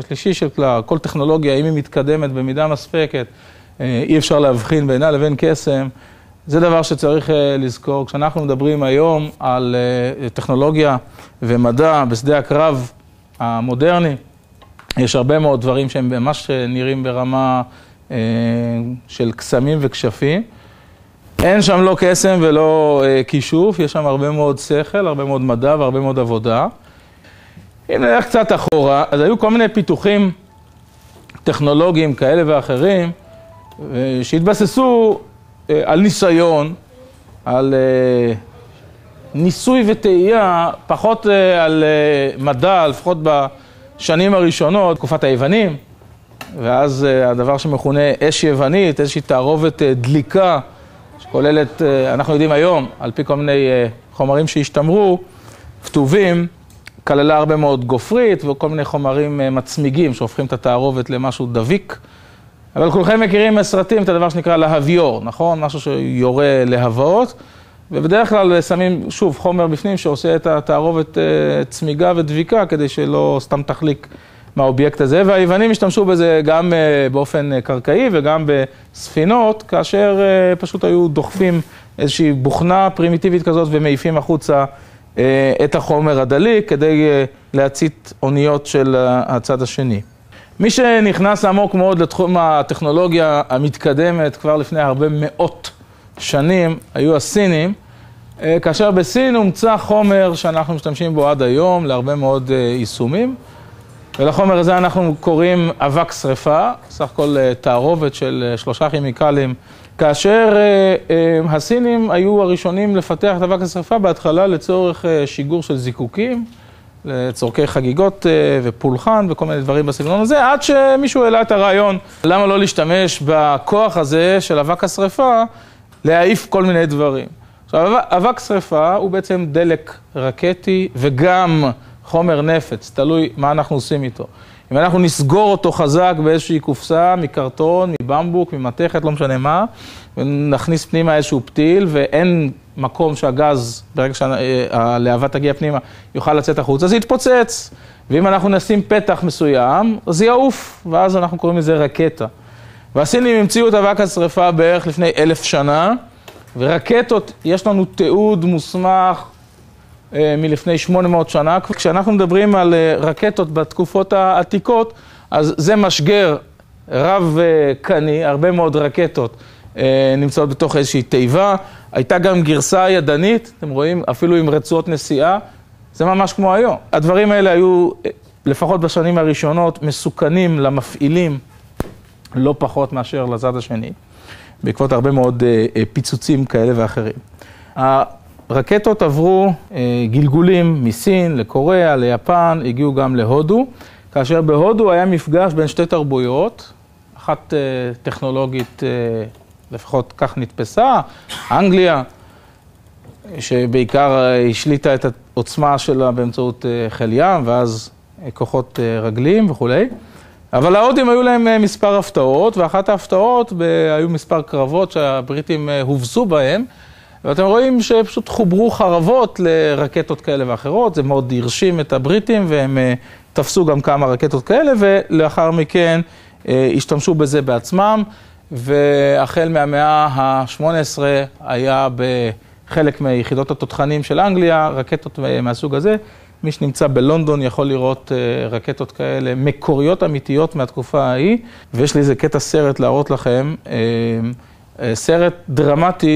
השלישי של כל טכנולוגיה, אם היא מתקדמת במידה מספקת, אי אפשר להבחין בינה לבין קסם. זה דבר שצריך לזכור. כשאנחנו מדברים היום על טכנולוגיה ומדע בשדה הקרב המודרני, יש הרבה מאוד דברים שהם ממש נראים ברמה של קסמים וכשפים. אין שם לא קסם ולא כישוף, יש שם הרבה מאוד שכל, הרבה מאוד מדע והרבה מאוד עבודה. אם נלך קצת אחורה, אז היו כל מיני פיתוחים טכנולוגיים כאלה ואחרים, שהתבססו על ניסיון, על ניסוי וטעייה, פחות על מדע, לפחות בשנים הראשונות, תקופת היוונים, ואז הדבר שמכונה אש יוונית, איזושהי תערובת דליקה, שכוללת, אנחנו יודעים היום, על פי כל מיני חומרים שהשתמרו, כתובים, כללה הרבה מאוד גופרית וכל מיני חומרים מצמיגים שהופכים את התערובת למשהו דביק. אבל כולכם מכירים מסרטים את הדבר שנקרא להביור, נכון? משהו שיורה להבות, ובדרך כלל שמים שוב חומר בפנים שעושה את התערובת צמיגה ודביקה כדי שלא סתם תחליק מהאובייקט הזה, והיוונים השתמשו בזה גם באופן קרקעי וגם בספינות, כאשר פשוט היו דוחפים איזושהי בוכנה פרימיטיבית כזאת ומעיפים החוצה את החומר הדליק כדי להצית אוניות של הצד השני. מי שנכנס עמוק מאוד לתחום הטכנולוגיה המתקדמת כבר לפני הרבה מאות שנים היו הסינים, כאשר בסין הומצא חומר שאנחנו משתמשים בו עד היום להרבה מאוד יישומים, ולחומר הזה אנחנו קוראים אבק שריפה, סך הכל תערובת של 3 כימיקלים, כאשר הסינים היו הראשונים לפתח את אבק השריפה בהתחלה לצורך שיגור של זיקוקים, לצורכי חגיגות ופולחן וכל מיני דברים בסגנון הזה, עד שמישהו העלה את הרעיון, למה לא להשתמש בכוח הזה של אבק השריפה להעיף כל מיני דברים. עכשיו, אבק שריפה הוא בעצם דלק רקטי וגם חומר נפץ, תלוי מה אנחנו עושים איתו. אם אנחנו נסגור אותו חזק באיזושהי קופסה, מקרטון, מבמבוק, ממתכת, לא משנה מה, ונכניס פנימה איזשהו פתיל, ואין מקום שהגז, ברגע שהלהבה תגיע פנימה, יוכל לצאת החוצה, זה יתפוצץ. ואם אנחנו נשים פתח מסוים, אז זה יעוף, ואז אנחנו קוראים לזה רקטה. והסינים המציאו את אבק השריפה בערך לפני 1000 שנה, ורקטות, יש לנו תיעוד מוסמך מלפני 800 שנה. כשאנחנו מדברים על רקטות בתקופות העתיקות, אז זה משגר רב קני, הרבה מאוד רקטות נמצאות בתוך איזושהי תיבה. הייתה גם גרסה ידנית, אתם רואים, אפילו עם רצועות נסיעה, זה ממש כמו היום. הדברים האלה היו, לפחות בשנים הראשונות, מסוכנים למפעילים, לא פחות מאשר לצד השני, בעקבות הרבה מאוד פיצוצים כאלה ואחרים. הרקטות עברו גלגולים מסין לקוריאה, ליפן, הגיעו גם להודו, כאשר בהודו היה מפגש בין שתי תרבויות, אחת טכנולוגית, לפחות כך נתפסה, אנגליה, שבעיקר השליטה את העוצמה שלה באמצעות חיל ים, ואז כוחות רגלים וכו'. אבל ההודים היו להם מספר הפתעות, ואחת ההפתעות היו מספר קרבות שהבריטים הובסו בהם, ואתם רואים שפשוט חוברו חרבות לרקטות כאלה ואחרות, זה מאוד הרשים את הבריטים, והם תפסו גם כמה רקטות כאלה, ולאחר מכן השתמשו בזה בעצמם, והחל מהמאה ה-18 היה בחלק מיחידות התותחנים של אנגליה, רקטות מהסוג הזה. מי שנמצא בלונדון יכול לראות רקטות כאלה, מקוריות אמיתיות מהתקופה ההיא, ויש לי איזה קטע סרט להראות לכם, סרט דרמטי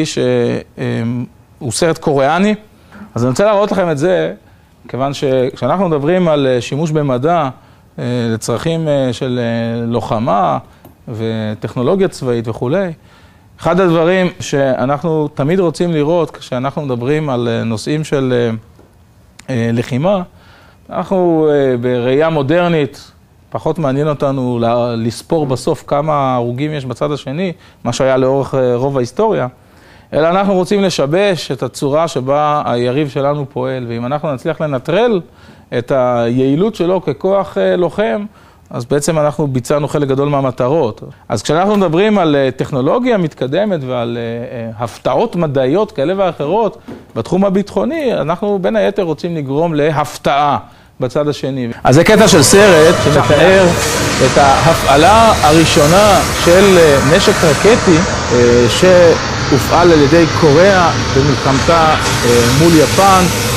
שהוא סרט קוריאני. אז אני רוצה להראות לכם את זה, כיוון שכשאנחנו מדברים על שימוש במדע לצרכים של לוחמה וטכנולוגיה צבאית וכו', אחד הדברים שאנחנו תמיד רוצים לראות כשאנחנו מדברים על נושאים של לחימה, אנחנו בראייה מודרנית, פחות מעניין אותנו לספור בסוף כמה הרוגים יש בצד השני, מה שהיה לאורך רוב ההיסטוריה, אלא אנחנו רוצים לשבש את הצורה שבה היריב שלנו פועל, ואם אנחנו נצליח לנטרל את היעילות שלו ככוח לוחם, אז בעצם אנחנו ביצענו חלק גדול מהמטרות. אז כשאנחנו מדברים על טכנולוגיה מתקדמת ועל הפתעות מדעיות כאלה ואחרות בתחום הביטחוני, אנחנו בין היתר רוצים לגרום להפתעה בצד השני. אז זה קטע של סרט שמתאר את ההפעלה הראשונה של נשק רקטי שהופעל על ידי קוריאה במלחמתה מול יפן.